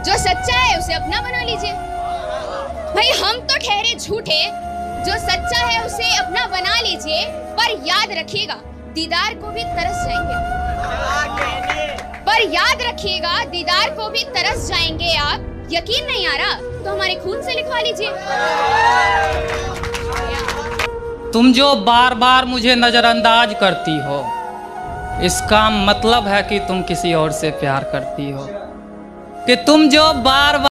जो सच्चा है उसे अपना बना लीजिए। भाई हम तो ठहरे झूठे, जो सच्चा है उसे अपना बना लीजिए, पर याद रखिएगा दीदार को भी तरस जाएंगे। पर याद रखिएगा दीदार को भी तरस जाएंगे आप। यकीन नहीं आ रहा तो हमारे खून से लिखवा लीजिए। तुम जो बार बार मुझे नजरअंदाज करती हो, इसका मतलब है कि तुम किसी और से प्यार करती हो। कि तुम जो बार बार